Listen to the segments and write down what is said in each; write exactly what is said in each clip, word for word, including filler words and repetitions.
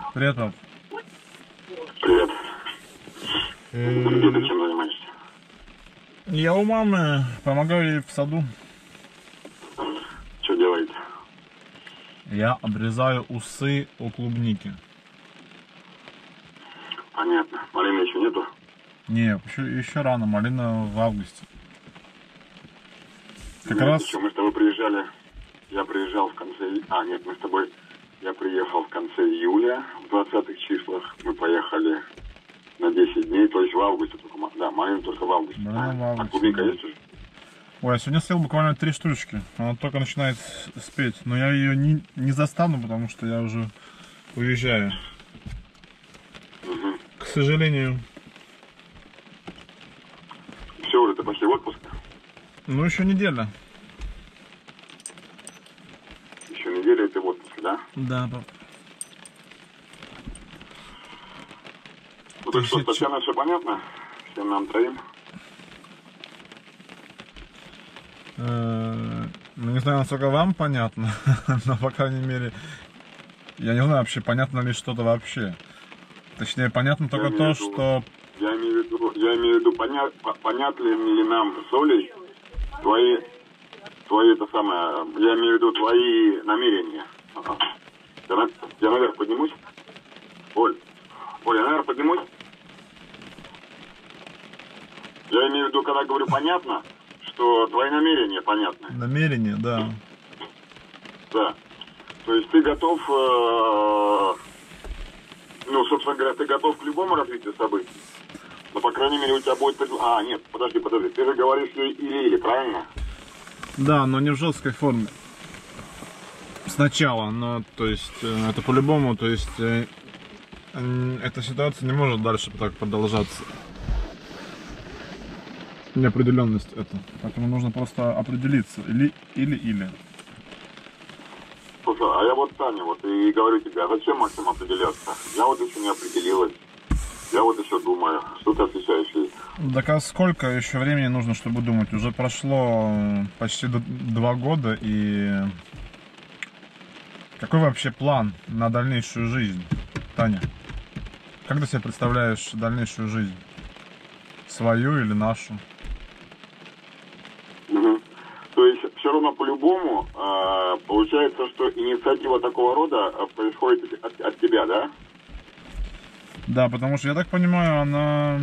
Привет, пап. Привет. Э, Где ты чем занимаешься? Я у мамы, помогаю ей в саду. Что делаете? Я обрезаю усы у клубники. Понятно. Малины еще нету? Не, еще, еще рано, малина в августе. Как Нет, раз... еще мы с тобой приезжали. Я приезжал в конце... А, нет, мы с тобой... Я приехал в конце июля, в двадцатых числах. Мы поехали на десять дней, то есть в августе только. Да, малина только в августе. Малина в августе, А клубника да. есть уже? Ой, я сегодня съел буквально три штучки. Она только начинает спеть. Но я ее не, не застану, потому что я уже уезжаю. Угу. К сожалению. Все, уже ты пошли в отпуск? Ну, еще неделя. Еще неделя, и ты в отпуске, да? Да, пап. Ну так что, Тысяча- с Татьяной все понятно? Всем нам троим? Э, Ну, не знаю, насколько вам понятно, но, по крайней мере, я не знаю вообще, понятно ли что-то вообще. Точнее, понятно только имею то, в виду- что... Я имею в виду, я имею в виду, понят, по- понятны ли нам с Олей твои, твои это самое, я имею в виду твои намерения. Ага. Я, на- я наверх поднимусь? Оль, Оль, я наверх поднимусь? Я имею в виду, когда говорю понятно, что твои намерения понятны. Намерение, да. Да. То есть ты готов, э, ну, собственно говоря, ты готов к любому развитию событий. Но, по крайней мере, у тебя будет... пред- А, нет, подожди, подожди. Ты же говоришь или-или, правильно? Да, но не в жесткой форме. Сначала, но, то есть, э, это по-любому, то есть, э, м, эта ситуация не может дальше так продолжаться. Неопределенность это. Поэтому нужно просто определиться. Или, или, или. Слушай, а я вот Таня, вот и говорю тебе, а зачем, Максим, определяться? Я вот еще не определилась. Я вот еще думаю. Что ты отвечаешь ей? Так а сколько еще времени нужно, чтобы думать? Уже прошло э, почти д- два года, и какой вообще план на дальнейшую жизнь, Таня? Как ты себе представляешь дальнейшую жизнь? Свою или нашу? Угу. То есть все равно по-любому э, получается, что инициатива такого рода э, происходит от, от тебя, да? Да, потому что, я так понимаю, она...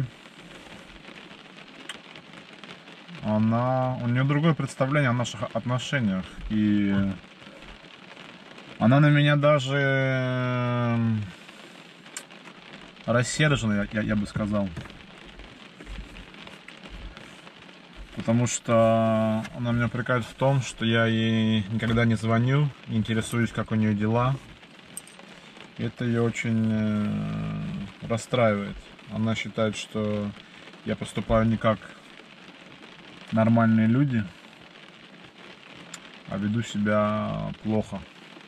Она... У нее другое представление о наших отношениях. И... Она на меня даже... эм, рассержена, я, я бы сказал. Потому что она меня упрекает в том, что я ей никогда не звоню, не интересуюсь, как у нее дела. И это ее очень э, расстраивает. Она считает, что я поступаю не как нормальные люди, а веду себя плохо.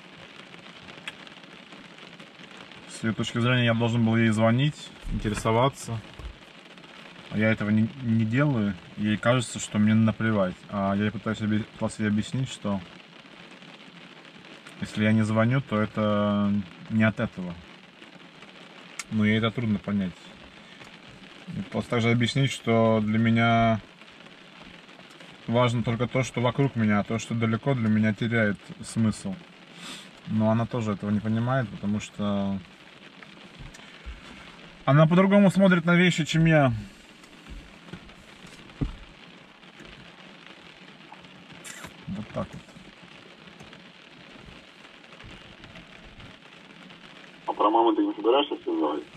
С ее точки зрения, я должен был ей звонить, интересоваться. А я этого не, не делаю. Ей кажется, что мне наплевать. А я ей пытаюсь оби- пытался ей объяснить, что если я не звоню, то это не от этого. Но ей это трудно понять. И просто также объяснить, что для меня важно только то, что вокруг меня, а то, что далеко, для меня теряет смысл. Но она тоже этого не понимает, потому что она по-другому смотрит на вещи, чем я. Вот так вот. А про маму ты не собираешься с ним говорить?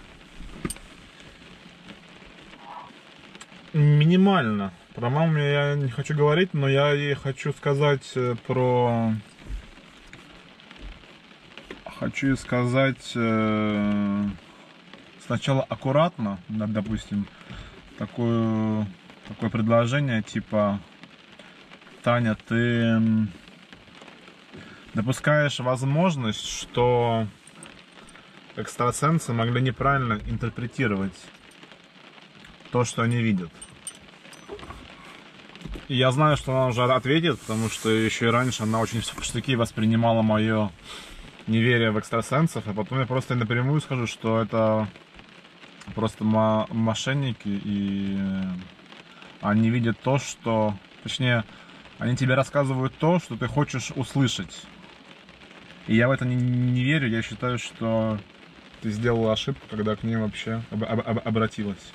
Минимально. Про маму я не хочу говорить, но я ей хочу сказать э, про... Хочу ей сказать э, сначала аккуратно, да, допустим, такое, такое предложение, типа: Таня, ты м, допускаешь возможность, что экстрасенсы могли неправильно интерпретировать то, что они видят. И я знаю, что она уже ответит, потому что еще и раньше она очень в штыки воспринимала мое не веря в экстрасенсов, а потом я просто напрямую скажу, что это просто мошенники, и они видят то, что... Точнее, они тебе рассказывают то, что ты хочешь услышать. И я в это не, не верю, я считаю, что ты сделала ошибку, когда к ним вообще об, об, обратилась.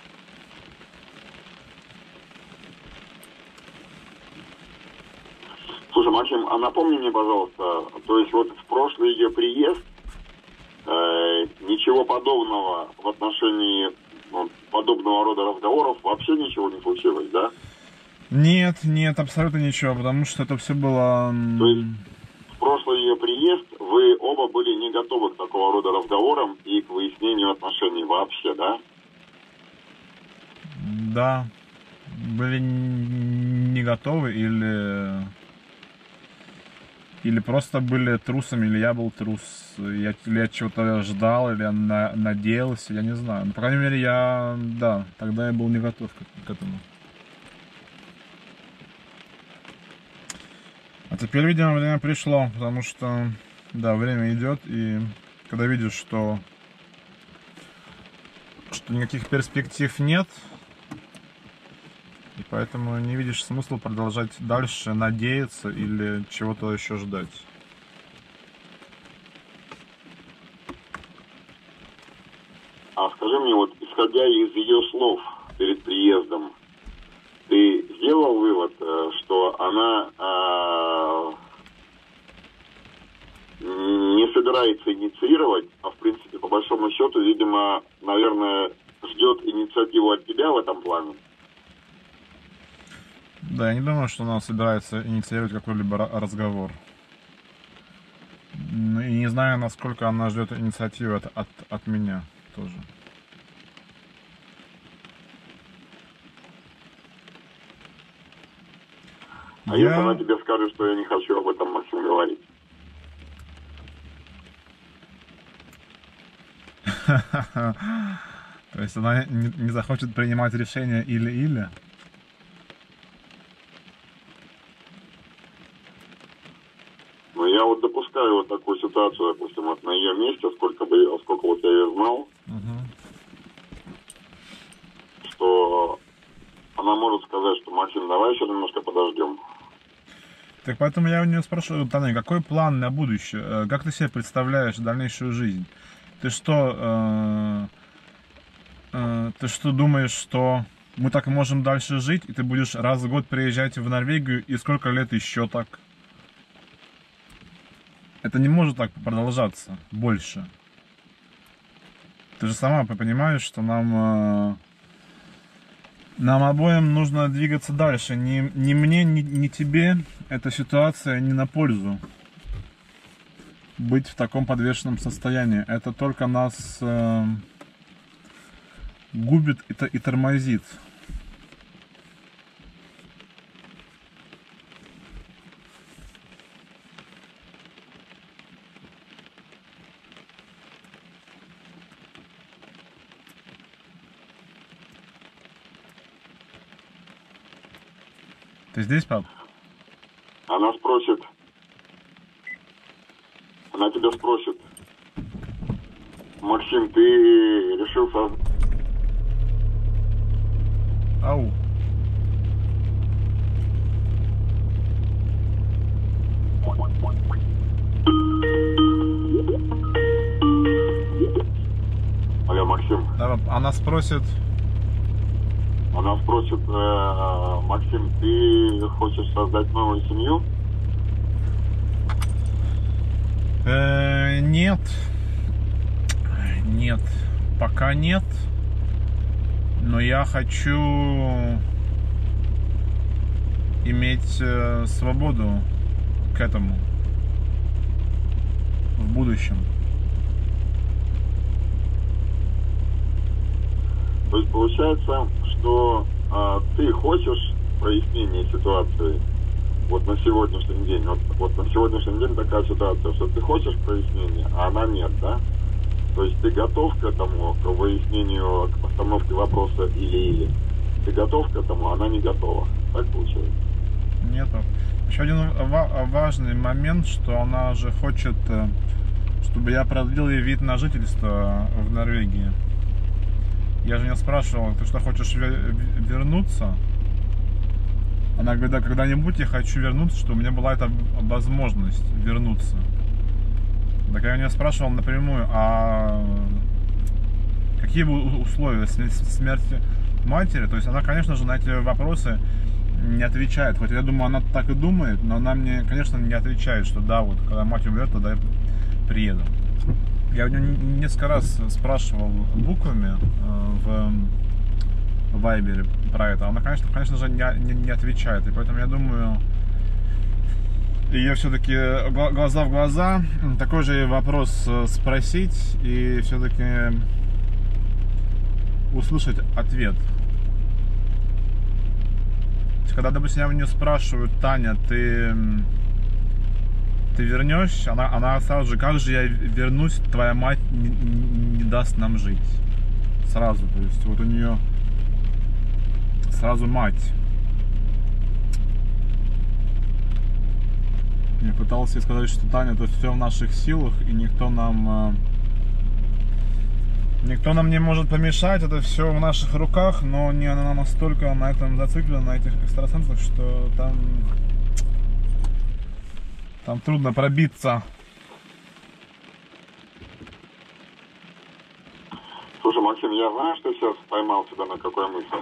Слушай, Максим, а напомни мне, пожалуйста, то есть вот в прошлый ее приезд э, ничего подобного в отношении ну, подобного рода разговоров вообще ничего не случилось, да? Нет, нет, абсолютно ничего, потому что это все было... То есть в прошлый ее приезд вы оба были не готовы к такого рода разговорам и к выяснению отношений вообще, да? Да, были не готовы или... Или просто были трусами, или я был трус, я, или я чего-то ждал, или я на, надеялся, я не знаю. Но, по крайней мере, я, да, тогда я был не готов к, к этому. А теперь, видимо, время пришло, потому что, да, время идет, и когда видишь, что, что никаких перспектив нет, и поэтому не видишь смысла продолжать дальше надеяться или чего-то еще ждать. А скажи мне, вот исходя из ее слов перед приездом, ты сделал вывод, что она э, не собирается инициировать, а в принципе, по большому счету, видимо, наверное, ждет инициативу от тебя в этом плане? Да, я не думаю, что она собирается инициировать какой-либо разговор. Ну, и не знаю, насколько она ждет инициативы от, от, от меня тоже. А я... если она тебе скажет, что я не хочу об этом, Максим, говорить? То есть она не захочет принимать решение или-или? Ну, я вот допускаю вот такую ситуацию, допустим, вот на ее месте, сколько бы, сколько вот я ее знал, угу. что она может сказать, что Максим, давай еще немножко подождем. Так поэтому я у нее спрашиваю, Таня, какой план на будущее? Как ты себе представляешь дальнейшую жизнь? Ты что, э, э, ты что думаешь, что мы так можем дальше жить, и ты будешь раз в год приезжать в Норвегию, и сколько лет еще так? Это не может так продолжаться больше. Ты же сама понимаешь, что нам, э, нам обоим нужно двигаться дальше. Ни, ни мне, ни, ни тебе эта ситуация не на пользу. Быть в таком подвешенном состоянии. Это только нас э, губит и, и тормозит. Ты здесь, пап? Она спросит, она тебя спросит, Максим, ты решил создать... Ау. Алло, Максим. Да, она спросит... Она спросит, э, Максим, ты хочешь создать новую семью? Э, нет. Нет. Пока нет. Но я хочу иметь э, свободу к этому в будущем. То есть получается, что а, ты хочешь прояснения ситуации вот на сегодняшний день. Вот, вот на сегодняшний день такая ситуация, что ты хочешь прояснения, а она нет, да? То есть ты готов к этому, к выяснению, к постановке вопроса или-или. Ты готов к этому, а она не готова. Так получается? Нет, Еще один ва- важный момент, что она же хочет, э, чтобы я продлил ей вид на жительство в Норвегии. Я же не спрашивал, ты что, хочешь ве- вернуться? Она говорит, да, когда-нибудь я хочу вернуться, чтобы у меня была эта возможность вернуться. Так я у нее спрашивал напрямую, а какие будут условия смерти матери? То есть она, конечно же, на эти вопросы не отвечает. Хоть я думаю, она так и думает, но она мне, конечно, не отвечает, что да, вот когда мать умрет, тогда я приеду. Я у нее несколько раз спрашивал буквами в Вайбере про это. Она, конечно, конечно же, не, не, не отвечает. И поэтому я думаю, ее все-таки глаза в глаза, такой же вопрос спросить и все-таки услышать ответ. Когда, допустим, я у нее спрашиваю, Таня, ты, ты вернешься? Она, она сразу же, как же я вернусь, твоя мать не, не даст нам жить. Сразу, то есть вот у нее сразу мать. Я пытался сказать, что Таня, то все в наших силах, и никто нам никто нам не может помешать, это все в наших руках, но не она настолько на этом зациклена, на этих экстрасенсах, что там там трудно пробиться. Слушай, Максим, я знаю, что сейчас поймал себя на какой мысли.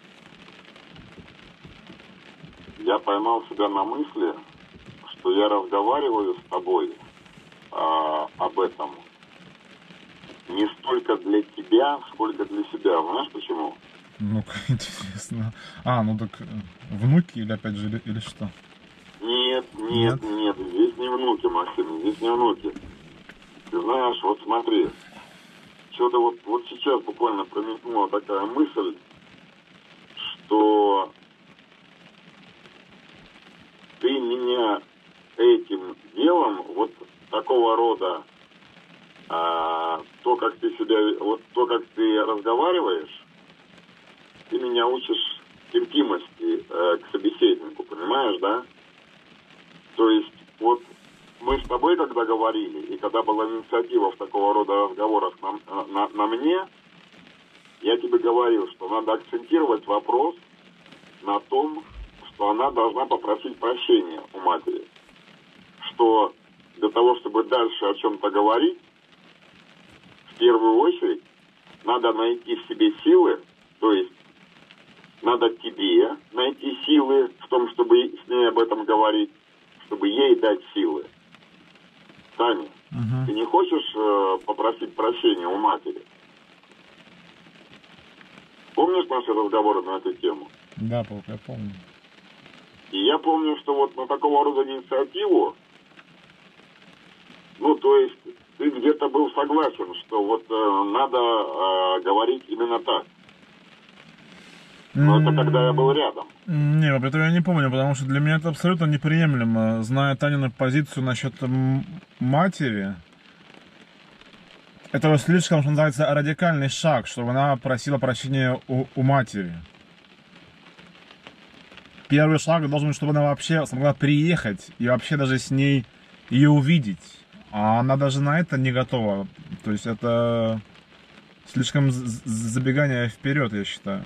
Я поймал себя на мысли, что я разговариваю с тобой а, об этом не столько для тебя, сколько для себя. Знаешь почему? Ну, интересно. А, ну так внуки или опять же, или, или что? Нет, нет, нет, нет, здесь не внуки, Максим, здесь не внуки. Ты знаешь, вот смотри, что-то вот, вот сейчас буквально промелькнула такая мысль, что ты меня этим делом, вот такого рода, а, то, как ты себя, вот то, как ты разговариваешь, ты меня учишь терпимости э, к собеседнику, понимаешь, да? То есть, вот мы с тобой, когда говорили, и когда была инициатива в такого рода разговорах на, на, на мне, я тебе говорил, что надо акцентировать вопрос на том, что она должна попросить прощения у матери. Что для того, чтобы дальше о чем-то говорить, в первую очередь надо найти в себе силы, то есть надо тебе найти силы в том, чтобы с ней об этом говорить, чтобы ей дать силы. Таня, uh-huh. ты не хочешь э, попросить прощения у матери? Помнишь наши разговоры на эту тему? Да, пап, я помню. И я помню, что вот на такого рода инициативу, ну, то есть ты где-то был согласен, что вот э, надо э, говорить именно так. Но это когда я был рядом. Не, это я не помню, потому что для меня это абсолютно неприемлемо. Зная Танину позицию насчет матери, это слишком, что называется, радикальный шаг, чтобы она просила прощения у, у матери. Первый шаг должен быть, чтобы она вообще смогла приехать и вообще даже с ней ее увидеть. А она даже на это не готова. То есть это слишком забегание вперед, я считаю.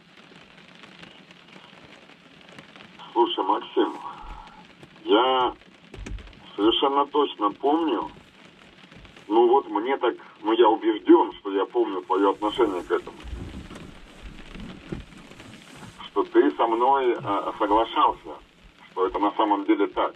Слушай, Максим, я совершенно точно помню, ну вот мне так, ну я убежден, что я помню твое отношение к этому. Что ты со мной э, соглашался, что это на самом деле так.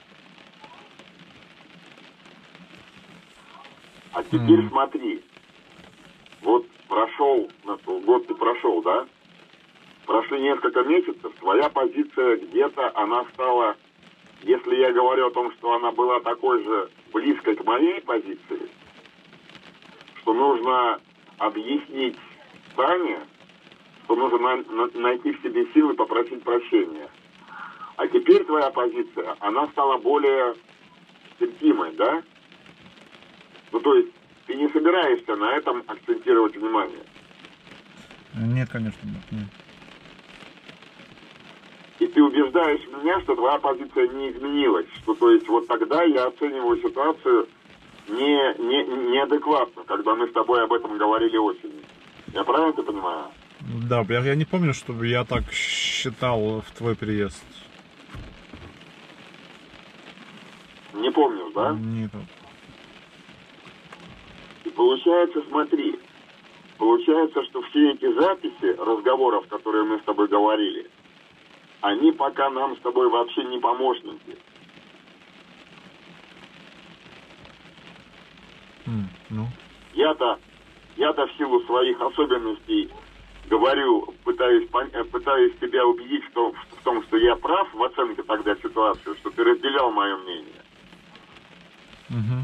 А теперь mm. смотри, вот прошел, год ты прошел, да? Прошли несколько месяцев, твоя позиция где-то, она стала, если я говорю о том, что она была такой же близкой к моей позиции, что нужно объяснить Тане, что нужно на, на, найти в себе силы попросить прощения. А теперь твоя позиция, она стала более терпимой, да? Ну, то есть, ты не собираешься на этом акцентировать внимание? Нет, конечно, нет. нет. И И ты убеждаешь меня, что твоя позиция не изменилась. Что, то есть вот тогда я оцениваю ситуацию не, не, неадекватно, когда мы с тобой об этом говорили осенью. Я правильно это понимаю? Да, я, я не помню, чтобы я так считал в твой приезд. Не помнишь, да? Нет. И получается, смотри, получается, что все эти записи разговоров, которые мы с тобой говорили, они пока нам с тобой вообще не помощники. Mm, ну. Я-то, я-то в силу своих особенностей говорю, пытаюсь, пытаюсь тебя убедить в том, в том, что я прав в оценке тогда ситуации, что ты разделял мое мнение. Mm-hmm.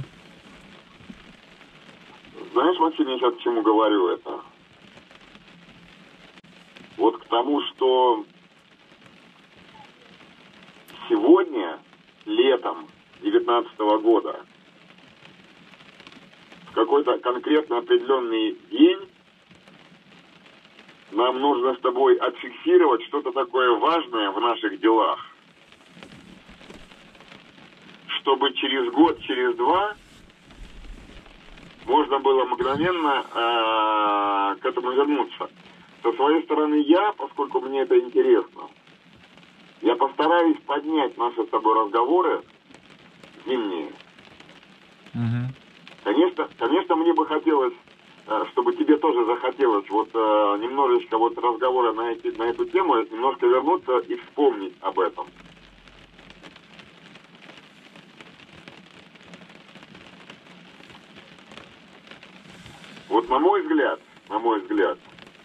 Знаешь, Максим, я сейчас к чему говорю это? Вот к тому, что сегодня, летом девятнадцатого года, в какой-то конкретно определенный день нам нужно с тобой отфиксировать что-то такое важное в наших делах, чтобы через год, через два можно было мгновенно э, к этому вернуться. Со своей стороны я, поскольку мне это интересно, я постараюсь поднять наши с тобой разговоры зимние. Mm-hmm. Конечно, конечно, мне бы хотелось, чтобы тебе тоже захотелось вот э, немножечко вот разговора на, эти, на эту тему, немножко вернуться и вспомнить об этом. Вот на мой взгляд, на мой взгляд,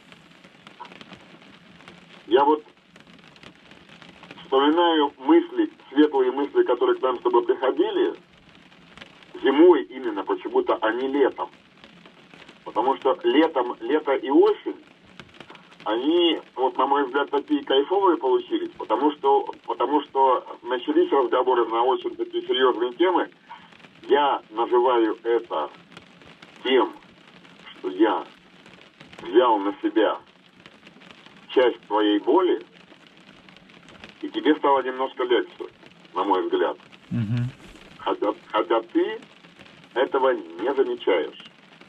я вот вспоминаю мысли, светлые мысли, которые к нам с тобой приходили, зимой именно, почему-то, а не летом. Потому что летом, лето и осень, они, вот на мой взгляд, такие кайфовые получились, потому что, потому что начались разговоры на очень такие серьезные темы. Я называю это тем, что я взял на себя часть твоей боли, и тебе стало немножко легче, на мой взгляд. Mm-hmm. Хотя, хотя ты этого не замечаешь.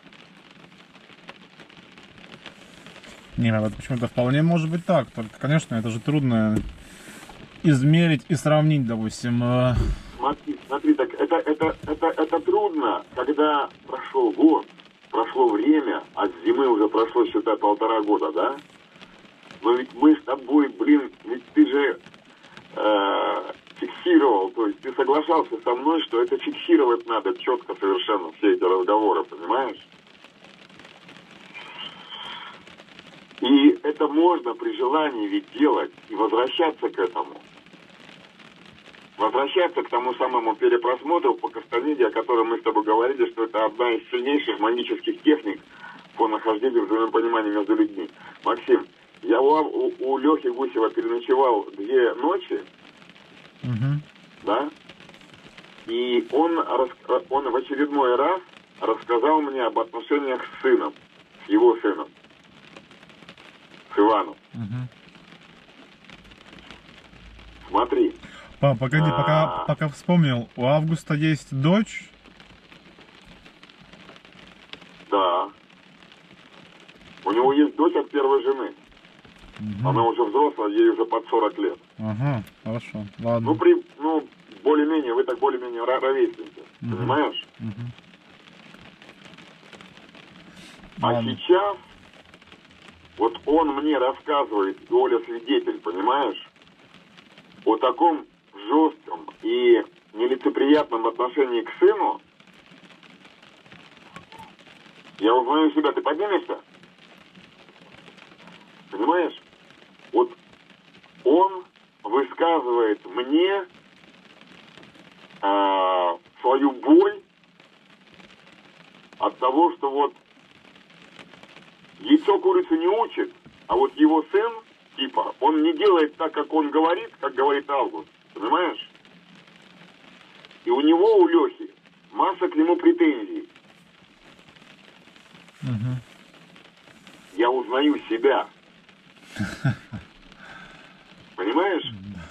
Не, вот почему-то вполне может быть так. Только, конечно, это же трудно измерить и сравнить, допустим. Смотри, смотри, так это, это, это, это трудно, когда прошел год, прошло время, а с зимы уже прошло, считай, полтора года, да? Но ведь мы с тобой, блин, ведь ты же э, фиксировал, то есть ты соглашался со мной, что это фиксировать надо четко совершенно, все эти разговоры, понимаешь? И это можно при желании ведь делать и возвращаться к этому. Возвращаться к тому самому перепросмотру по Кастанеде, о котором мы с тобой говорили, что это одна из сильнейших магических техник по нахождению взаимопонимания между людьми. Максим, я у, у, у Лехи Гусева переночевал две ночи, Угу. да, и он, он в очередной раз рассказал мне об отношениях с сыном, с его сыном, с Иваном. Угу. Смотри. Пап, погоди, пока, пока вспомнил, у Августа есть дочь? Да. У него есть дочь от первой жены. Угу. Она уже взрослая, ей уже под сорок лет. Ага, хорошо, ладно. Ну, при, ну более-менее, вы так более-менее ровесники, угу. понимаешь? Угу. А ладно. сейчас, вот он мне рассказывает, Оля свидетель, понимаешь, о таком жестком и нелицеприятном отношении к сыну. Я узнаю себя, ты поднимешься? Понимаешь? Вот он высказывает мне э, свою боль от того, что вот яйцо курицу не учит, а вот его сын, типа, он не делает так, как он говорит, как говорит Август. Понимаешь? И у него, у Лехи, масса к нему претензий. Угу. Я узнаю себя. Понимаешь?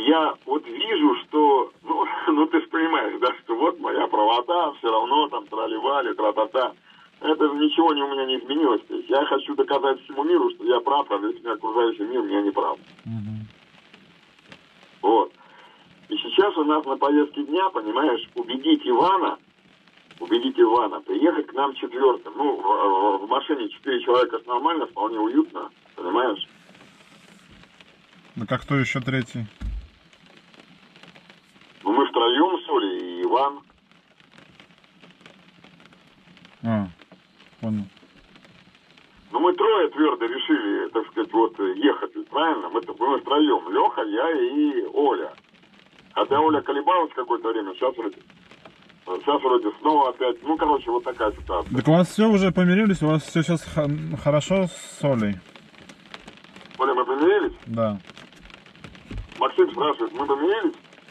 я вот вижу, что, ну, ну ты же понимаешь, да, что вот моя правота, все равно там трали-вали, тра-та-та. Это же ничего не, у меня не изменилось. То есть я хочу доказать всему миру, что я прав, а весь окружающий мир меня не прав. Угу. Вот. И сейчас у нас на повестке дня, понимаешь, убедить Ивана, убедить Ивана приехать к нам четвертым. Ну, в, в машине четыре человека нормально, вполне уютно, понимаешь? Да как кто еще третий? Ну, мы втроем с Олей и Иван. А, понял. Ну, мы трое твердо решили, так сказать, вот ехать, правильно? Мы, мы втроем, Леха, я и Оля. Хотя Оля колебалась какое-то время, сейчас вроде, сейчас вроде снова опять, ну, короче, вот такая ситуация. Так у вас все уже помирились, у вас все сейчас хорошо с Олей? Оля, мы помирились? Да. Максим спрашивает, мы помирились?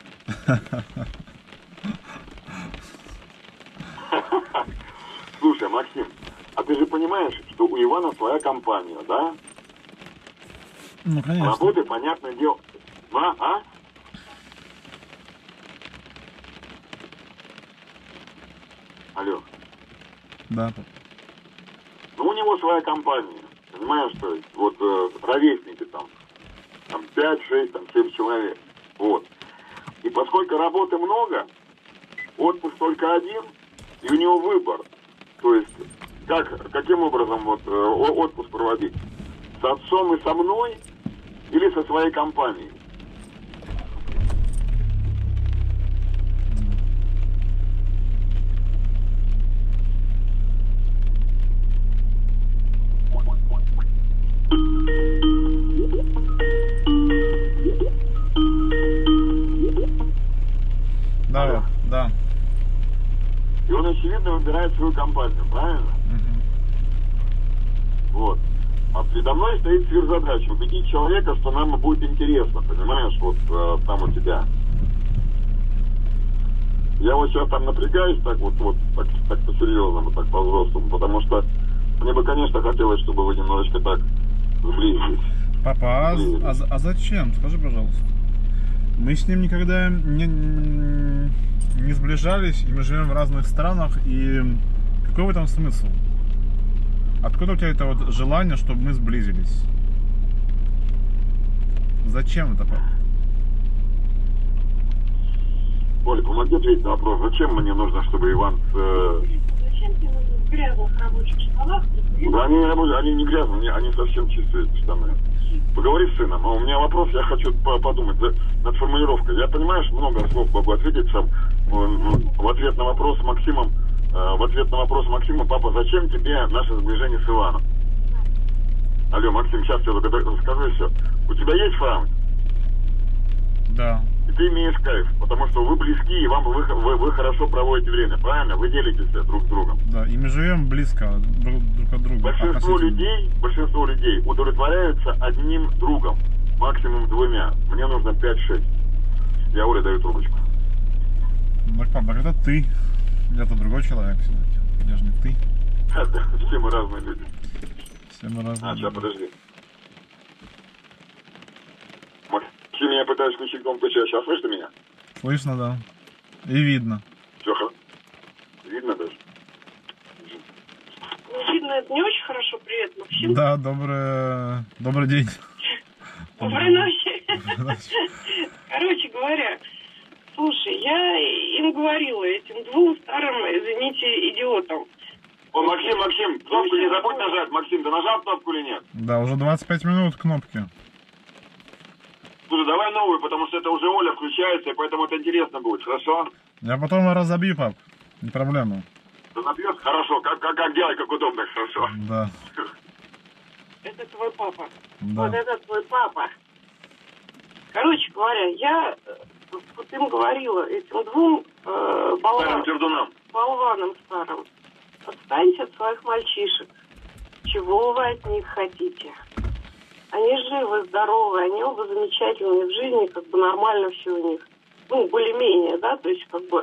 Слушай, Максим, а ты же понимаешь, что у Ивана своя компания, да? Ну, конечно. Работы, понятное дело. А? А? Алло. Да. Ну, у него своя компания. Понимаешь, что есть? Вот э, ровесники там, там пять, шесть, там семь человек. Вот. И поскольку работы много, отпуск только один, и у него выбор. То есть, как, каким образом вот э, отпуск проводить? С отцом и со мной или со своей компанией? Да, да. И он, очевидно, выбирает свою компанию, правильно? Угу. Вот. А передо мной стоит сверхзадача убедить человека, что нам будет интересно, понимаешь, вот э, там у тебя. Я вот сейчас там напрягаюсь так вот, вот так, так по-серьезному, так по-взрослому, потому что мне бы, конечно, хотелось, чтобы вы немножечко так сблизились. Папа, а, сблизились. а, а зачем? Скажи, пожалуйста. Мы с ним никогда не, не сближались, и мы живем в разных странах, и какой в этом смысл? Откуда у тебя это вот желание, чтобы мы сблизились? Зачем это, папа? Оля, помоги ответить на вопрос, зачем мне нужно, чтобы Иван... Э... Зачем тебе нужно в грязных рабочих штанах? Да они не рабочие, они не грязные, они совсем чистые эти штаны. Поговори с сыном, а у меня вопрос, я хочу подумать над формулировкой. Я, понимаешь, много слов могу ответить сам. В ответ на вопрос Максимом, в ответ на вопрос Максима, папа, зачем тебе наше сближение с Иваном? Алло, Максим, сейчас я только скажу все. У тебя есть франк? Да. И ты имеешь кайф, потому что вы близки, и вам вы, вы, вы хорошо проводите время, правильно? Вы делитесь друг с другом. Да, и мы живем близко друг, друг от друга. Большинство людей, большинство людей удовлетворяются одним другом, максимум двумя. Мне нужно пять-шесть. Я Оле даю трубочку. Так, папа, это ты. Это другой человек все-таки. Я же не ты. Все мы разные люди. Все мы разные. А, сейчас, подожди. Максим, я пытаюсь включить громкую связь. Сейчас слышно меня? Слышно, да. И видно. Все хорошо. Видно даже? Видно, это не очень хорошо. Привет, Максим. Да, добрый, добрый день. Доброй ночи. Короче говоря, слушай, я им говорила, этим двум старым, извините, идиотам. О, Максим, Максим, кнопку не забудь нажать. Максим, ты нажал кнопку или нет? Да, уже двадцать пять минут кнопки. Слушай, давай новую, потому что это уже Оля включается, и поэтому это интересно будет, хорошо? Я потом разобью, пап. Не проблема. Ты напьешь? Хорошо, как, как, как делай, как удобно, хорошо. Да. Это твой папа. Да. Вот это твой папа. Короче говоря, я вот им говорила, этим двум э, болван, болванам старым, отстаньте от своих мальчишек. Чего вы от них хотите? Они живы, здоровы, они оба замечательные в жизни, как бы нормально все у них. Ну, более-менее, да, то есть как бы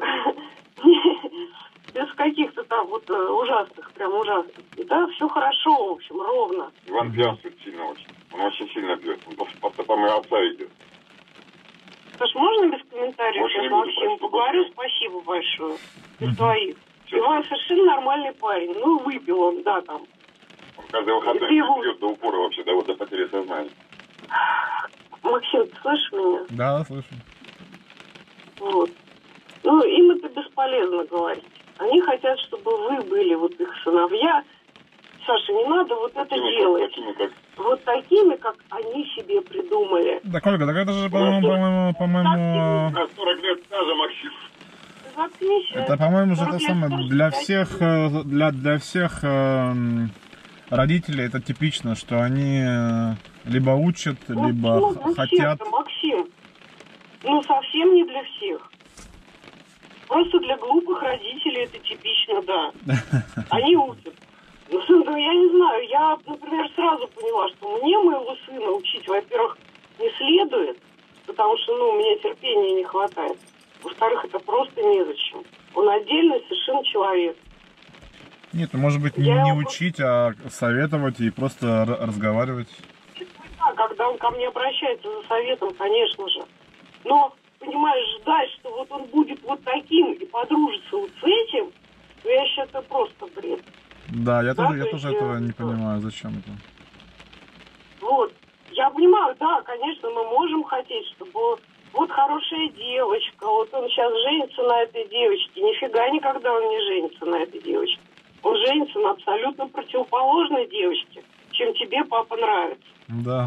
без каких-то там вот ужасных, прям ужасных. И да, все хорошо, в общем, ровно. Иван пьянствует сильно очень. Он очень сильно пьет. Он просто по моему отца идет. Саш, можно без комментариев? Сейчас Максиму поговорю. Спасибо большое. Без твоих. Иван совершенно нормальный парень. Ну, выпил он, да, там. Он каждый выходной пьет до упора вообще, да, вот до потери сознания. Максим, ты слышишь меня? Да, слышу. Вот. Ну, им это бесполезно говорить. Они хотят, чтобы вы были вот их сыновья. Саша, не надо вот это такими, делать. Такими, как... Вот такими, как они себе придумали. Да, Ольга, так это же, по-моему, по-моему, по-моему... сорок лет стажа, Максим. Это, по-моему, же это самое, для всех, для, для всех э, родителей это типично, что они либо учат, ну, либо ну, хотят... Максим, ну совсем не для всех. Просто для глупых родителей это типично, да. Они учат. Ну, я не знаю, я, например, сразу поняла, что мне моего сына учить, во-первых, не следует, потому что, ну, у меня терпения не хватает. Во-вторых, это просто незачем. Он отдельный совершенно человек. Нет, ну, может быть, я... не учить, а советовать и просто разговаривать. Да, когда он ко мне обращается за советом, конечно же. Но, понимаешь, ждать, что вот он будет вот таким и подружится вот с этим, то я считаю, это просто бред. Да, я да, тоже, я тоже я... этого не понимаю, зачем это. Вот. Я понимаю, да, конечно, мы можем хотеть, чтобы вот хорошая девочка, вот он сейчас женится на этой девочке. Нифига никогда он не женится на этой девочке. Он женится на абсолютно противоположной девочке, чем тебе, папа, нравится. Да.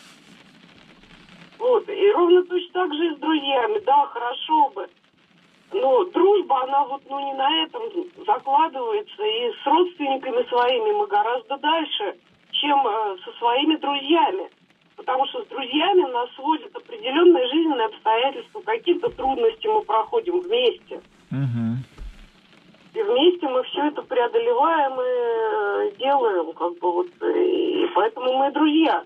Вот, и ровно точно так же и с друзьями. Да, хорошо бы. Но дружба, она вот, ну, не на этом закладывается. И с родственниками своими мы гораздо дальше, чем э, со своими друзьями. Потому что с друзьями нас сводят определенные жизненные обстоятельства, какие-то трудности мы проходим вместе. Угу. И вместе мы все это преодолеваем и делаем, как бы вот, и поэтому мы друзья.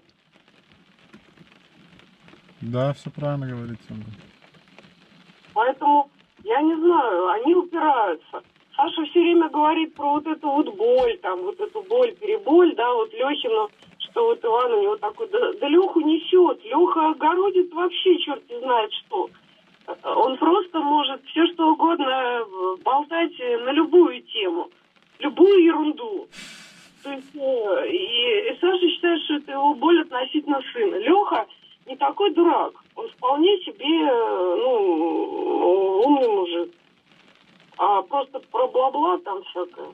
Да, все правильно говорите. Поэтому, я не знаю, они упираются. Саша все время говорит про вот эту вот боль, там, вот эту боль-переболь, да, вот Лехину, что вот Иван у него такой, да, да Леху несет, Леха огородит вообще черт не знает что. Он просто может все что угодно болтать на любую тему, любую ерунду. То есть, и, и Саша считает, что это его боль относительно сына. Леха не такой дурак, он вполне себе, ну, умный мужик. А просто про бла-бла там всякое.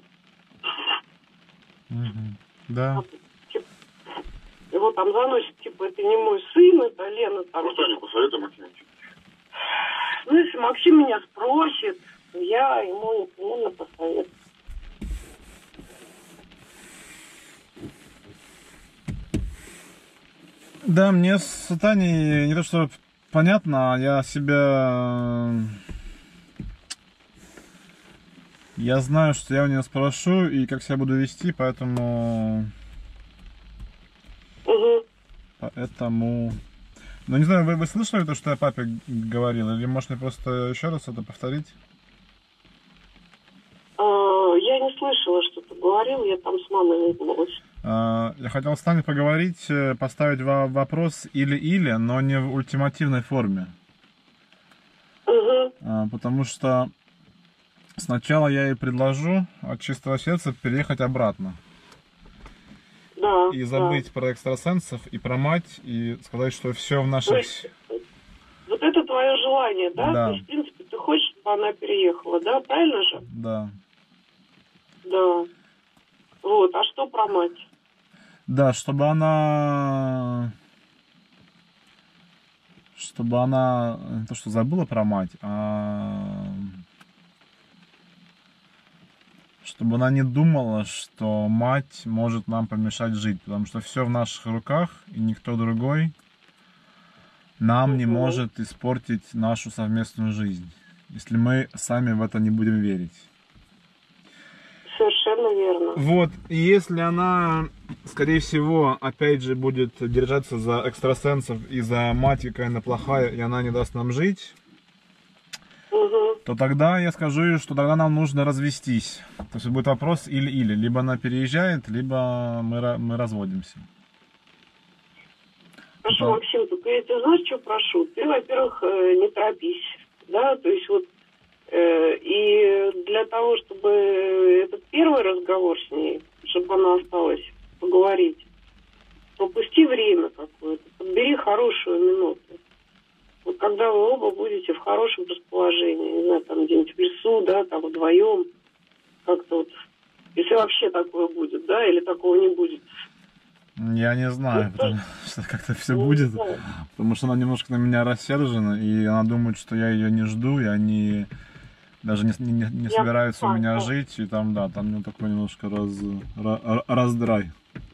Mm-hmm. Да. Типа, его там заносит, типа, это не мой сын, это Лена там. Просто не посоветуй, Максим. Ну, если Максим меня спросит, я ему непременно посоветую. Да, мне с Таней не то что понятно, я себя... Я знаю, что я у нее спрошу и как себя буду вести, поэтому... Угу. Поэтому... Ну, не знаю, вы, вы слышали то, что я папе говорил? Или можно просто еще раз это повторить? А, я не слышала, что ты говорил, я там с мамой наигнулась. А, я хотел с Таней поговорить, поставить вопрос или-или, но не в ультимативной форме. Угу. А, потому что сначала я ей предложу от чистого сердца переехать обратно. Да, и забыть да. про экстрасенсов и про мать, и сказать, что все в наших... Есть, вот это твое желание, да? Да. То есть, в принципе, ты хочешь, чтобы она переехала, да? Правильно же? Да. Да. Вот, а что про мать? Да, чтобы она... Чтобы она... Не то, что забыла про мать, а... Чтобы она не думала, что мать может нам помешать жить, потому что все в наших руках, и никто другой нам не может испортить нашу совместную жизнь, если мы сами в это не будем верить. Совершенно верно. Вот, и если она, скорее всего, опять же будет держаться за экстрасенсов и за мать, какая она плохая, и она не даст нам жить, угу. то тогда я скажу ей, что тогда нам нужно развестись. То есть будет вопрос или-или. Либо она переезжает, либо мы, мы разводимся. Хорошо, Да. Максим, только я тебя знаешь, что прошу? Ты, во-первых, э, не торопись, да, то есть вот э, и для того, чтобы этот первый разговор с ней, чтобы она осталась поговорить, пропусти время какое-то, подбери хорошую минуту. Вот когда вы оба будете в хорошем расположении, не знаю, там где-нибудь в лесу, да, там вдвоем, как-то вот, если вообще такое будет, да, или такого не будет. Я не знаю, потому что как-то все будет, потому что она немножко на меня рассержена, и она думает, что я ее не жду, и они даже не, не, не собираются у меня жить, и там, да, там ну, такой немножко раз, раз, раздрай.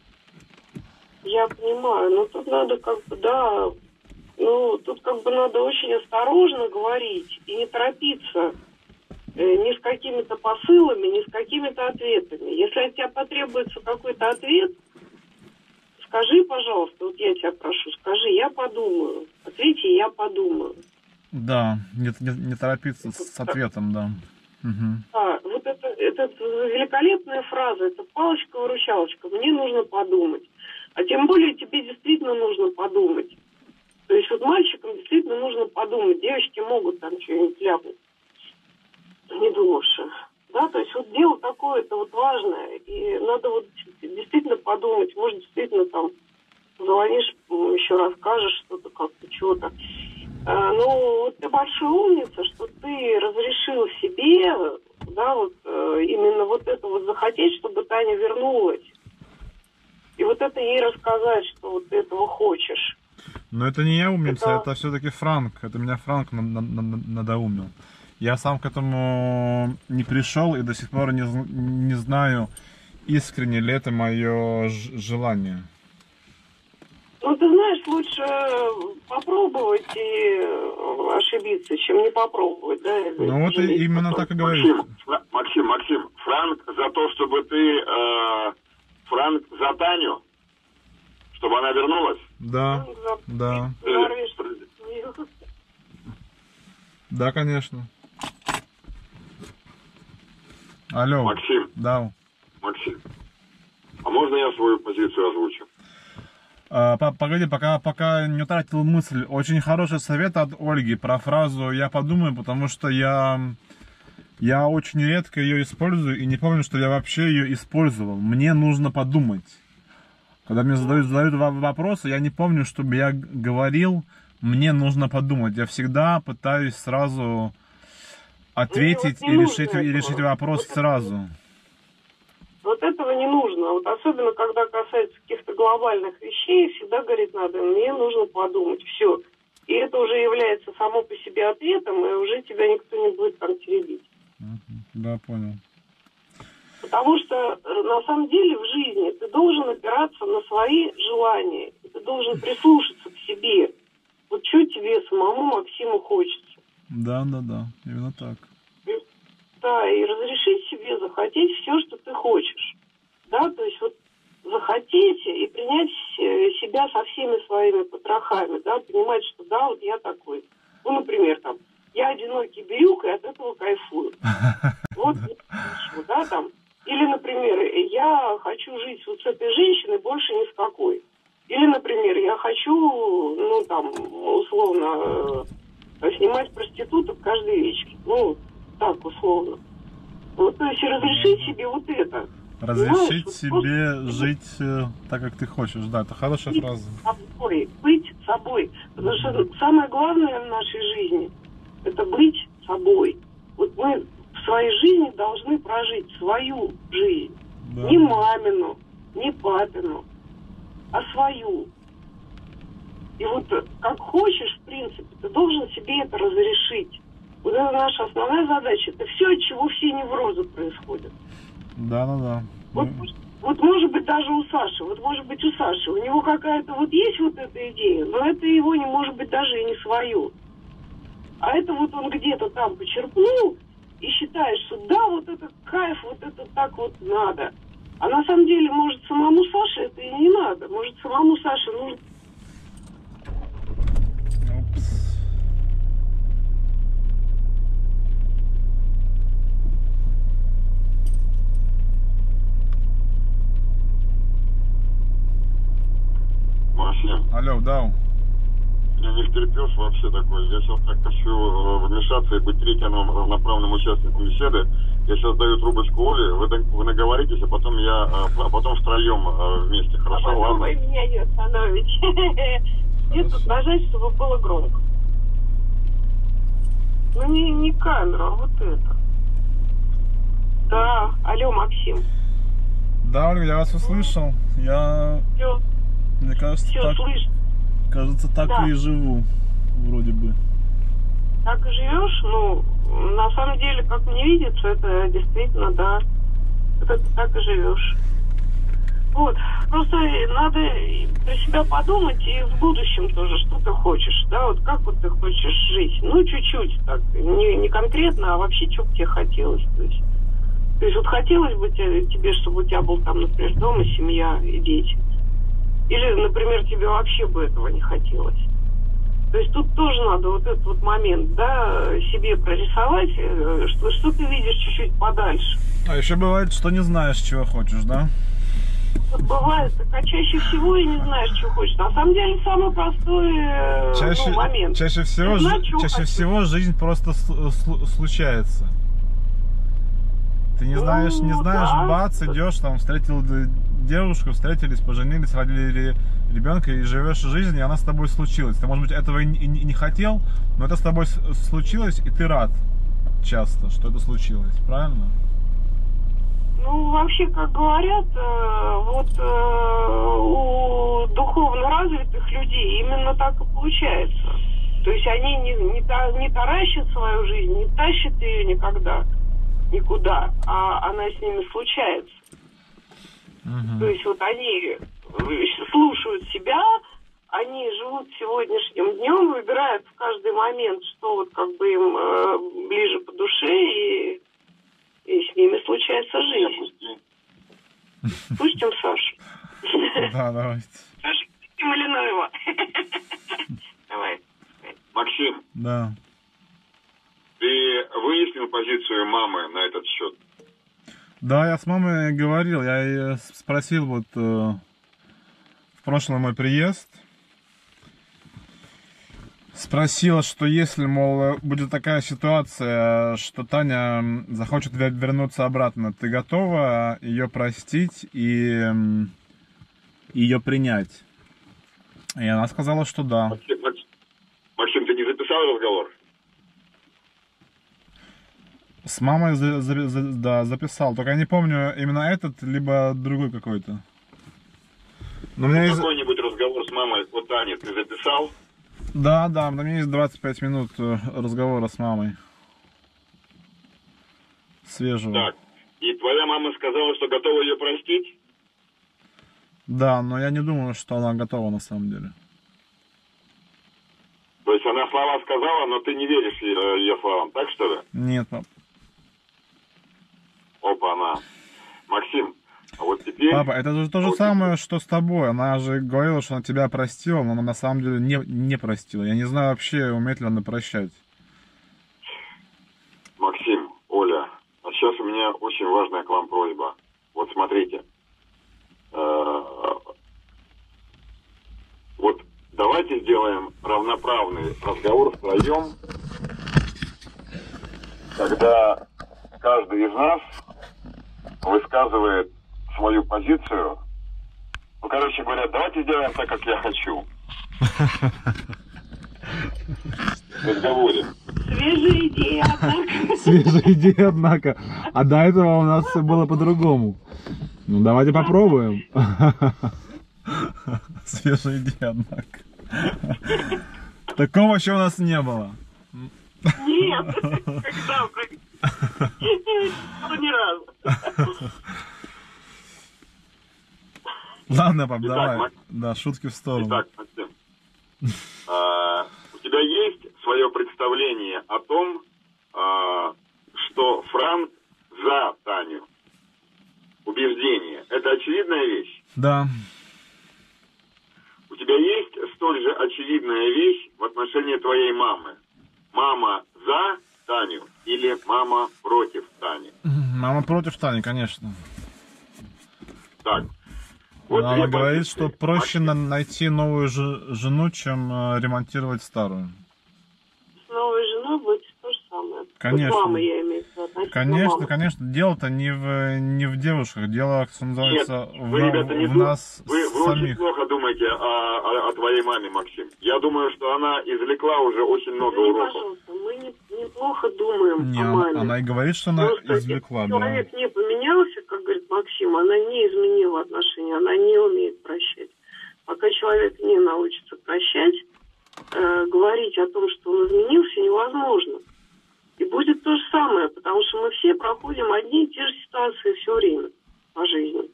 Я понимаю, но тут надо как бы, да, ну, тут как бы надо очень осторожно говорить и не торопиться э, ни с какими-то посылами, ни с какими-то ответами. Если от тебя потребуется какой-то ответ, скажи, пожалуйста, вот я тебя прошу, скажи, я подумаю. Ответьте, я подумаю. Да, не, не, не торопиться с, с ответом, да. Угу. А, вот это, это великолепная фраза, это палочка-выручалочка, мне нужно подумать. А тем более тебе действительно нужно подумать. То есть вот мальчикам действительно нужно подумать. Девочки могут там что-нибудь ляпнуть, не думавши. Да, то есть вот дело такое, это вот важное. И надо вот действительно подумать. Может, действительно там звонишь, еще расскажешь что-то, как-то, чего-то. А, ну, вот ты большая умница, что ты разрешил себе, да, вот именно вот это вот захотеть, чтобы Таня вернулась. И вот это ей рассказать, что вот ты этого хочешь. Но это не я умница, это, это все-таки Франк. Это меня Франк надоумил. Я сам к этому не пришел и до сих пор не, не знаю, искренне ли это мое желание. Ну, ты знаешь, лучше попробовать и ошибиться, чем не попробовать, да? Ну, вот и именно так и говоришь. Максим, Максим, Максим, Франк за то, чтобы ты... Э, Франк за Таню, чтобы она вернулась? Да, да. Да, конечно. Алло. Максим. Да. Максим. А можно я свою позицию озвучу? А, погоди, пока, пока не утратил мысль. Очень хороший совет от Ольги про фразу «я подумаю», потому что я... Я очень редко ее использую и не помню, что я вообще ее использовал. Мне нужно подумать. Когда мне задают, задают вопросы, я не помню, чтобы я говорил, мне нужно подумать. Я всегда пытаюсь сразу ответить и решить, и решить вопрос вот сразу. Вот этого не нужно. Вот особенно, когда касается каких-то глобальных вещей, всегда говорить надо, мне нужно подумать. Все. И это уже является само по себе ответом, и уже тебя никто не будет там теребить. Да, понял. Потому что на самом деле в жизни ты должен опираться на свои желания. Ты должен прислушаться к себе. Вот что тебе самому, Максиму, хочется. Да, да, да. Именно так. И, да, и разрешить себе захотеть все, что ты хочешь. Да, то есть вот захотеть и принять себя со всеми своими потрохами. Да, понимать, что да, вот я такой. Ну, например, там, я одинокий бирюк и от этого кайфую. Вот, да, там. Или, например, я хочу жить вот с этой женщиной, больше ни с какой. Или, например, я хочу, ну, там, условно, снимать проституток каждый вечер. Ну, так, условно. Вот, то есть разрешить себе вот это. Разрешить Знаешь, себе вот жить э, так, как ты хочешь. Да, это хорошая быть фраза. Собой, быть собой. Потому что самое главное в нашей жизни – это быть собой. Вот мы в своей жизни должны прожить свою жизнь. Да. Не мамину, не папину, а свою. И вот как хочешь, в принципе, ты должен себе это разрешить. Вот это наша основная задача. Это все, от чего все неврозы происходят. Да, да, да. Вот, ну... вот может быть даже у Саши, вот может быть у Саши, у него какая-то вот есть вот эта идея, но это его не может быть даже и не свое. А это вот он где-то там почерпнул и считает, что да, вот это кайф, вот это так вот надо. А на самом деле, может, самому Саше это и не надо. Может, самому Саше нужно... Максим. Алло, да. Я не втерпешь вообще такой. Я сейчас так хочу вмешаться и быть третьим равноправным участником беседы. Я сейчас даю трубочку Оле, вы, вы наговоритесь, а потом я, а потом втроем вместе. Хорошо, а ладно? Вы меня не остановите. Где тут нажать, чтобы было громко? Ну не, не камера, а вот это. Да, алло, Максим. Да, Ольга, я вас услышал. Я... Все, Мне кажется, все, так... слышь. Кажется, так Да. и живу, вроде бы. Так и живешь? Ну, на самом деле, как мне видится, это действительно, да, это ты так и живешь. Вот, просто надо про себя подумать и в будущем тоже, что ты хочешь, да, вот как вот ты хочешь жить. Ну, чуть-чуть так, не, не конкретно, а вообще, что бы тебе хотелось, то есть. То есть вот хотелось бы тебе, чтобы у тебя был там, например, дом и семья, и дети. Или, например, тебе вообще бы этого не хотелось. То есть тут тоже надо вот этот вот момент, да, себе прорисовать, что, что ты видишь чуть-чуть подальше. А еще бывает, что не знаешь, чего хочешь, да? Вот бывает, а чаще всего и не знаешь, что хочешь. На самом деле самый простой чаще, ну, момент. Чаще всего, знаешь, жи- чаще хочешь. всего жизнь просто случается. Ты не знаешь, ну, не знаешь, да. бац, идешь, там, встретил девушку, встретились, поженились, родили ребенка и живешь жизнь, и она с тобой случилась. Ты, может быть, этого и не, не хотел, но это с тобой случилось, и ты рад часто, что это случилось, правильно? Ну, вообще, как говорят, вот у духовно развитых людей именно так и получается. То есть они не, не, не таращат свою жизнь, не тащат ее никогда. Никуда, а она с ними случается. Uh-huh. То есть вот они слушают себя, они живут сегодняшним днем, выбирают в каждый момент, что вот как бы им э, ближе по душе, и, и с ними случается жизнь. Пустим Сашу. Да, давайте. Саша, пустим или ну его? Давай. Максим. Да. Ты выяснил позицию мамы на этот счет? Да, я с мамой говорил, я ее спросил вот э, в прошлый мой приезд. Спросила, что если, мол, будет такая ситуация, что Таня захочет вернуться обратно, ты готова ее простить и ее принять? И она сказала, что да. Максим, Максим, ты не записал разговор? С мамой за, за, за, да, записал, только я не помню именно этот, либо другой какой-то. Но у меня есть... Какой-нибудь разговор с мамой о Тане ты записал? Да, да, у меня есть двадцать пять минут разговора с мамой. Свежего. Так, и твоя мама сказала, что готова ее простить? Да, но я не думаю, что она готова на самом деле. То есть она слова сказала, но ты не веришь ее, ее словам, так что ли? Нет, пап. Опа-на. Максим, а вот теперь... Папа, это же то же вот самое, что с тобой. Она же говорила, что она тебя простила, но она на самом деле не, не простила. Я не знаю вообще, умеет ли она прощать. Максим, Оля, а сейчас у меня очень важная к вам просьба. Вот смотрите. Вот давайте сделаем равноправный разговор втроем, когда каждый из нас высказывает свою позицию. Ну, короче говоря, давайте сделаем так, как я хочу. В разговоре. Свежая идея, однако. Свежая идея, однако. А до этого у нас все было по-другому. Ну, давайте попробуем. Свежая идея, однако. Такого еще у нас не было. Нет, когда? Ни разу. Ладно, пап, Итак, давай. Мак... Да, шутки в сторону. Итак, Максим, а, у тебя есть свое представление о том, а, что Франк за Таню? Убеждение. Это очевидная вещь? Да. У тебя есть столь же очевидная вещь в отношении твоей мамы? Мама за Таню или мама против Тани? Мама против Тани, конечно. Так. Вот Но она говорит, позиции. что проще Максим. найти новую жену, чем ремонтировать старую. С новой женой будет то же самое. Конечно. С мамой я имею в виду. Относительно Конечно, мамы. конечно. Дело-то не в, не в девушках, дело, что называется, Нет, в, вы, ребята, не в зло- нас вы, вы очень самих. плохо думаете о, о, о твоей маме, Максим. Я думаю, что она извлекла уже очень много Извини, уроков. пожалуйста, мы не, неплохо думаем Не, о она, маме. она и говорит, что она Просто извлекла, если да. человек не поменялся, как говорит Максим, она не изменила отношения, она не умеет прощать. Пока человек не научится прощать, э, говорить о том, что он изменился, невозможно. И будет то же самое, потому что мы все проходим одни и те же ситуации все время по жизни.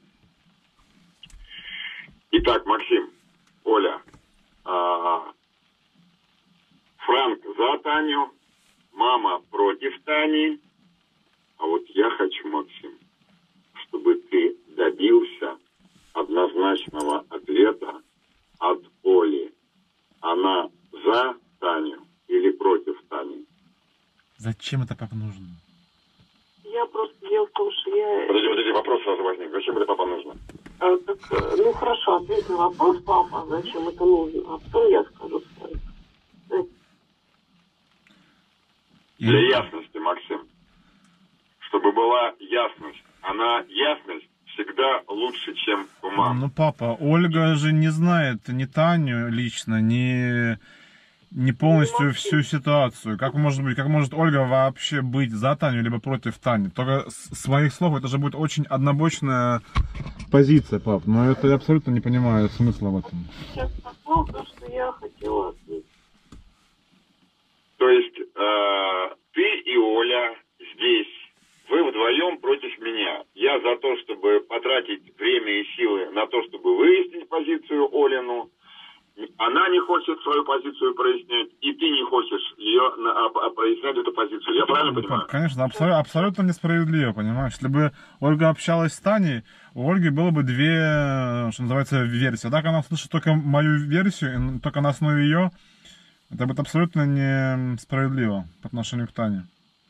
Итак, Максим, Оля, а, Франк за Таню, мама против Тани, а вот я хочу, Максим, чтобы ты добился однозначного ответа от Оли. Она за Таню или против Тани? Зачем это папа нужно? Я просто дело в том, что я... Подожди, подожди, вопрос сразу возник. Зачем это папа нужно? А, так, ну хорошо, ответь на вопрос, папа, зачем это нужно, а потом я скажу свое. Для ясности, Максим. Чтобы была ясность. Она, ясность, всегда лучше, чем туман. Ну, папа, Ольга же не знает ни Таню лично, ни, ни полностью всю ситуацию. Как может быть, как может Ольга вообще быть за Таню, либо против Тани? Только с своих слов это же будет очень однобочная позиция, пап. Но это я абсолютно не понимаю смысла в этом. Сейчас попал то, что я хотела ответить. То есть э, ты и Оля здесь, вы вдвоем против меня. Я за то, чтобы потратить время и силы на то, чтобы выяснить позицию Олину. Она не хочет свою позицию прояснять, и ты не хочешь ее а, а, прояснять эту позицию. Я правильно Ну, понимаю? пап, конечно, абсолютно, абсолютно несправедливо, понимаешь? Если бы Ольга общалась с Таней, у Ольги было бы две, что называется, версии. Так она слышит только мою версию, и только на основе ее. Это будет абсолютно несправедливо по отношению к Тане.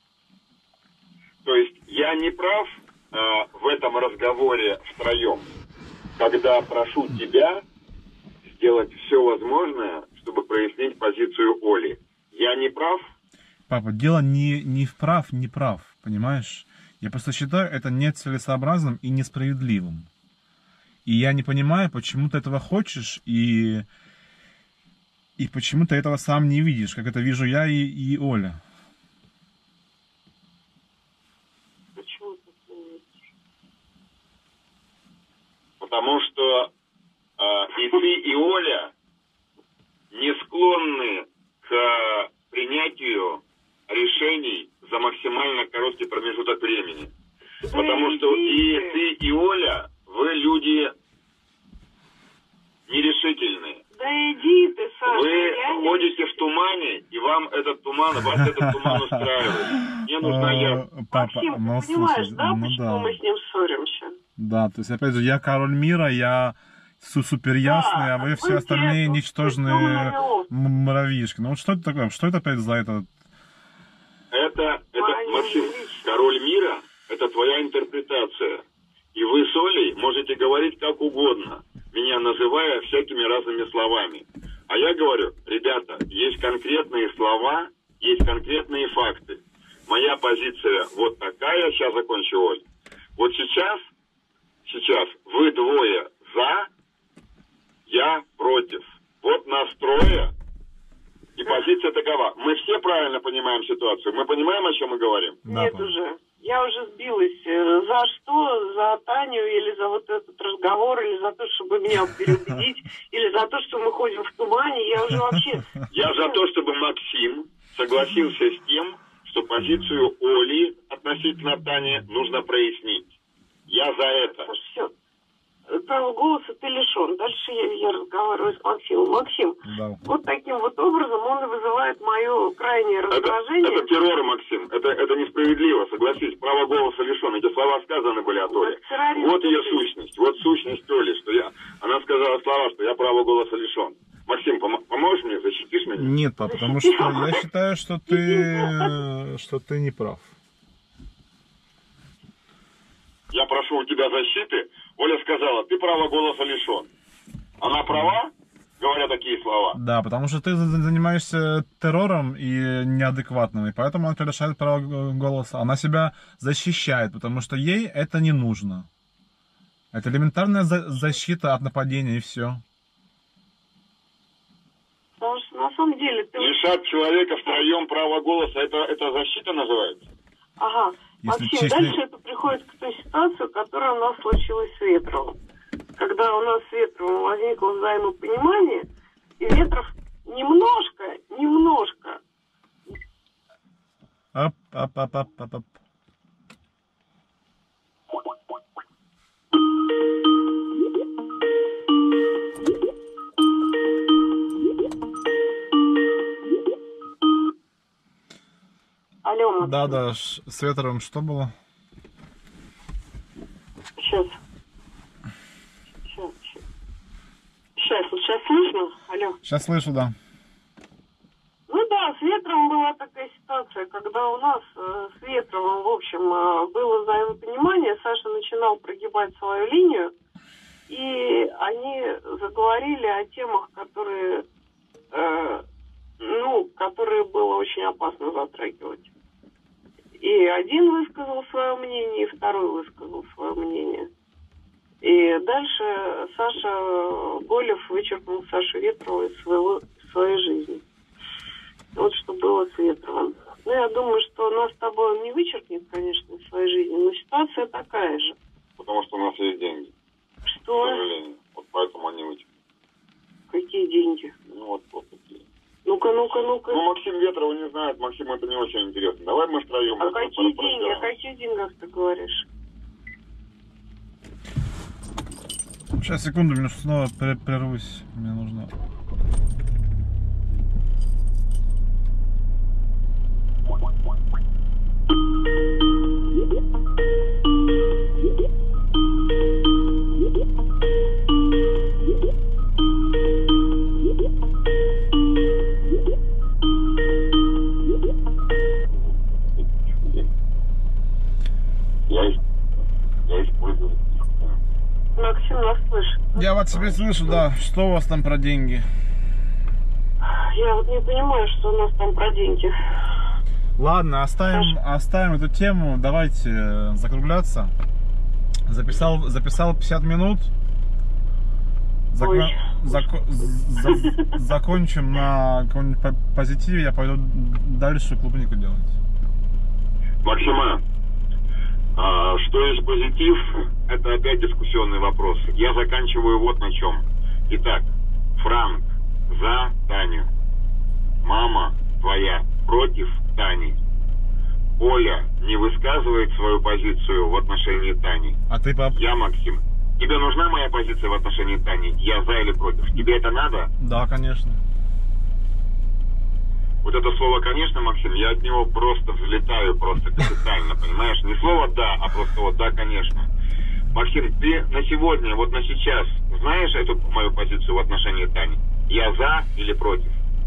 То есть я не прав э, в этом разговоре втроем, когда прошу тебя сделать все возможное, чтобы прояснить позицию Оли. Я не прав? Папа, дело не, не в прав, не прав, понимаешь? Я просто считаю это нецелесообразным и несправедливым. И я не понимаю, почему ты этого хочешь, и, и почему ты этого сам не видишь, как это вижу я и, и Оля. Почему ты это не видишь? Потому что э, и ты, и Оля не склонны к принятию решений за максимально короткий промежуток времени. Да Потому что и идите. ты, и Оля, вы люди нерешительные. Да иди ты, Саша. Вы я не ходите в тумане, и вам этот туман, вас этот туман устраивает. Мне нужна я. Папа, Максим, ты ну понимаешь, слушай, да, ну почему да. мы с ним ссоримся? Да, то есть, опять же, я король мира, я су- супер ясный, Да, а вы вы все остальные те, ничтожные кто м- муравьишки. Ну вот что это такое? Что это опять за это? Это, это, Моя Максим, личность. король мира, это твоя интерпретация. И вы с Олей можете говорить как угодно, меня называя всякими разными словами. А я говорю, ребята, есть конкретные слова, есть конкретные факты. Моя позиция вот такая, сейчас закончу, Оль. Вот сейчас, сейчас вы двое за, я против. Вот нас трое, и позиция такова. Мы все правильно понимаем ситуацию. Мы понимаем, о чем мы говорим? Да, Нет папа. уже. Я уже сбилась. Э, За что? За Таню или за вот этот разговор, или за то, чтобы меня переубедить, или за то, что мы ходим в тумане. Я уже вообще... Я за то, чтобы Максим согласился с тем, что позицию Оли относительно Тани нужно прояснить. Я за это. Все. Права голоса ты лишен. Дальше я, я разговариваю с Максимом. Максим, Да. вот таким вот образом он и вызывает мое крайнее Это, раздражение. это террор, Максим. Это, это несправедливо, согласись. Право голоса лишен. Эти слова сказаны были от Оли. Так террорист Вот ее ты. сущность. Вот сущность Оли, что я... Она сказала слова, что я право голоса лишен. Максим, пом- поможешь мне? Защитишь меня? Нет, папа, потому что я считаю, что ты, э, что ты не прав. Я прошу у тебя защиты. Оля сказала, ты права голоса лишен. Она права, говоря такие слова? Да, потому что ты занимаешься террором и неадекватным, и поэтому она лишает права голоса. Она себя защищает, потому что ей это не нужно. Это элементарная защита от нападения, и все. Потому что на самом деле ты... Лишать человека втроем права голоса, это, это защита называется? Ага. Если Максим, честно... дальше это приходит к той ситуации, которая у нас случилась с Ветровым. Когда у нас с Ветровым возникло взаимопонимание, и Ветров немножко, немножко... Оп, оп, оп, оп, оп, оп. Алло, Максим. Да, да, с Ветровым что было? Сейчас. Сейчас, сейчас. Сейчас, вот сейчас слышно? Алло. Сейчас слышу, да. Ну да, с Ветровым была такая ситуация, когда у нас э, с Ветровым, в общем, э, было взаимопонимание, Саша начинал прогибать свою линию, и они заговорили о темах, которые, э, ну, которые было очень опасно затрагивать. И один высказал свое мнение, и второй высказал свое мнение. И дальше Саша Голев вычеркнул Сашу Ветрову из своего, своей жизни. Вот что было с Ветровым. Ну, я думаю, что нас с тобой он не вычеркнет, конечно, из своей жизни, но ситуация такая же. Потому что у нас есть деньги. Что? К сожалению. Вот поэтому они вычеркнут. Какие деньги? Ну, вот, вот такие. Ну-ка, ну-ка, ну-ка. Ну, Максим Ветрова не знает, Максиму это не очень интересно. Давай мы втроем. А какие деньги? О каких деньгах ты говоришь? Сейчас, секунду, мне снова прервусь. Мне нужно... Максим нас слышит. Я вот тебе слышу, да. Что у вас там про деньги? Я вот не понимаю, что у нас там про деньги. Ладно, оставим, оставим эту тему. Давайте закругляться. Записал, записал пятьдесят минут. Закон, зако, за, закончим на каком-нибудь позитиве. Я пойду дальше клубнику делать. Максима, а, что есть позитив, это опять дискуссионный вопрос. Я заканчиваю вот на чем. Итак, Франк за Таню. Мама твоя против Тани. Оля не высказывает свою позицию в отношении Тани. А ты, пап? Я, Максим. Тебе нужна моя позиция в отношении Тани? Я за или против? Тебе это надо? Да, конечно. Вот это слово «конечно», Максим, я от него просто взлетаю, просто капитально, понимаешь? Не слово «да», а просто вот «да, конечно». Максим, ты на сегодня, вот на сейчас, знаешь эту мою позицию в отношении Тани? Я за или против?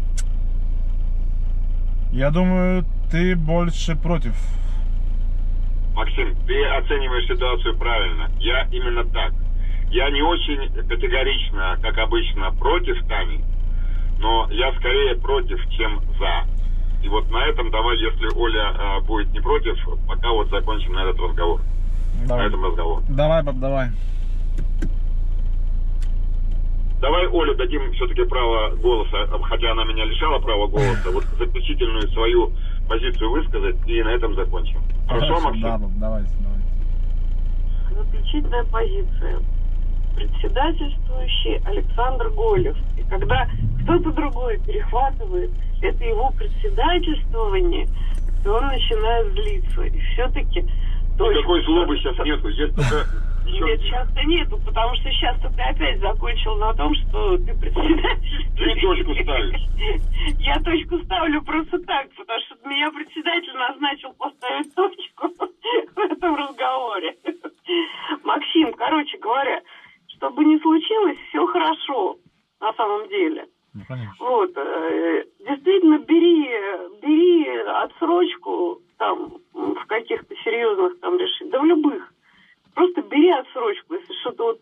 Я думаю, ты больше против. Максим, ты оцениваешь ситуацию правильно. Я именно так. Я не очень категорично, как обычно, против Тани, но я скорее против, чем за. И вот на этом давай, если Оля э, будет не против, пока вот закончим на этот разговор. Давай. На этом разговор. Давай, пап, давай. Давай Оле дадим все-таки право голоса, хотя она меня лишала права голоса, вот заключительную свою позицию высказать и на этом закончим. Хорошо, Хорошо, Максим? да, давайте, давайте. Заключительная позиция. Председательствующий Александр Голев. И когда кто-то другой перехватывает это его председательствование, то он начинает злиться. И все-таки... Никакой злобы сейчас нету. Здесь только... Нет, сейчас-то нету, потому что сейчас-то ты опять закончил на том, что ты председатель. Ты точку ставишь. Я точку ставлю просто так, потому что меня председатель назначил поставить точку в этом разговоре. Максим, короче говоря, чтобы не случилось, все хорошо на самом деле. Ну, конечно. Вот, э, действительно, бери, бери отсрочку там в каких-то серьезных там решениях, да в любых. Просто бери отсрочку, если что-то вот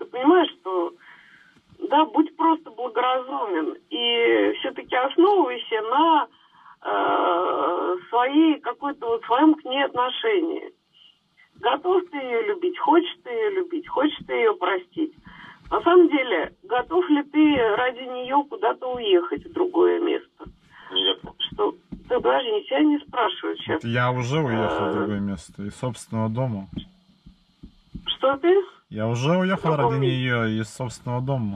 готов ты ее любить, хочешь ты ее любить, хочешь ты ее простить. На самом деле, готов ли ты ради нее куда-то уехать в другое место? Нет. Что? Ты даже не тебя не спрашивают сейчас. Вот я уже уехал в другое место, из собственного дома. Что ты? Я уже уехал ради нее из собственного дома.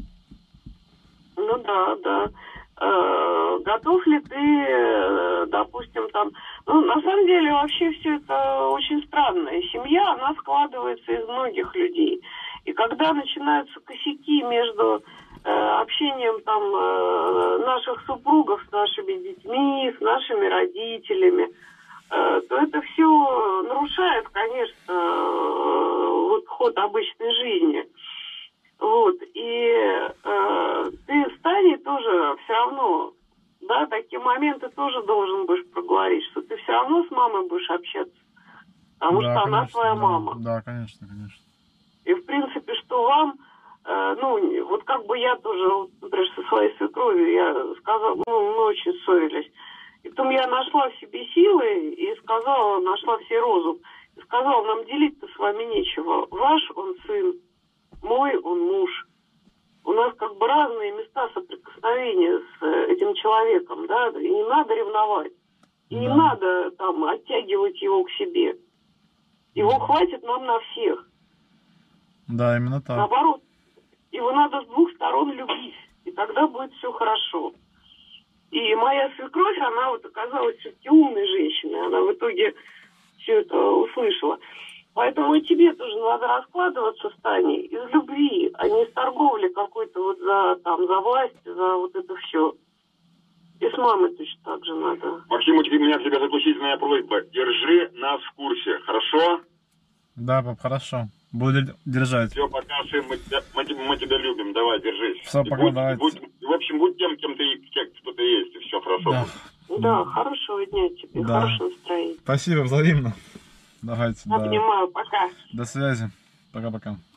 Ну да, да. Э, готов ли ты, допустим, там... Ну, на самом деле, вообще все это очень странно. И семья, она складывается из многих людей. И когда начинаются косяки между э, общением там э, наших супругов с нашими детьми, с нашими родителями, э, то это все нарушает, конечно, э, вот ход обычной жизни. Вот. И э, ты с Таней тоже все равно, да, такие моменты тоже должен будешь проговорить, что ты все равно с мамой будешь общаться, потому да, что конечно, она твоя да, мама. Да, конечно, конечно. И, в принципе, что вам, э, ну, вот как бы я тоже, вот, например, со своей свекровью, я сказала, ну, мы очень ссорились. И потом я нашла в себе силы и сказала, нашла в себе розум, и сказала, нам делить-то с вами нечего. Ваш он сын, мой он муж. У нас как бы разные места соприкосновения с этим человеком, да, и не надо ревновать. И да. Не надо там оттягивать его к себе. Его хватит нам на всех. Да, именно так. Наоборот, его надо с двух сторон любить, и тогда будет все хорошо. И моя свекровь, она вот оказалась все-таки умной женщиной, она в итоге все это услышала. Поэтому и тебе тоже надо раскладываться с Таней из любви, а не из торговли какой-то вот за, там, за власть, за вот это все. И с мамой точно так же надо. Максим, у меня к тебе заключительная просьба. Держи нас в курсе, хорошо? Да, пап, хорошо. Буду держать. Все, пока, сын, мы тебя, мы, тебя, мы тебя любим. Давай, держись. Все, пока, будь, давайте. Будь, в общем, будь тем, кем ты, кто ты есть, и все хорошо. Да, да, хорошего дня тебе, да. Хорошего настроения. Спасибо, взаимно. Давайте. Обнимаю, да. пока. До связи. Пока-пока.